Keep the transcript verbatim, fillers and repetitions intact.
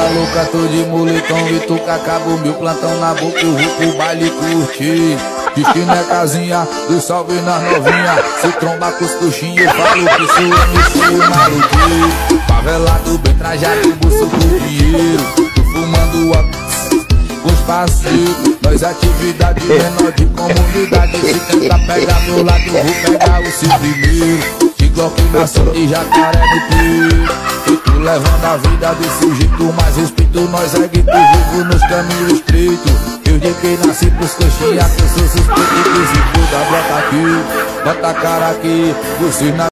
louca, tô de moletom e tu cacabo, meu plantão na boca, eu vou pro baile curtir. Destino é casinha, do salve nas novinha. Se tromba com os coxinhos, eu falo que sou M C maluquinho. Favelado, bem trajado, bolso pro dinheiro. Tô fumando a com os parceiros. Nós atividade menor de comunidade. Se tentar pegar meu lado, eu vou pegar o seu primeiro. De Glock na sua e jacaré no peito. E tu levando a vida desse jeito, mais respeito. Nós é guito vivo nos caminhos estreitos. Eu de quem nasci pros coxinha, que eu sou suspeito. Que se puta, bota aqui, bota a cara aqui. Você na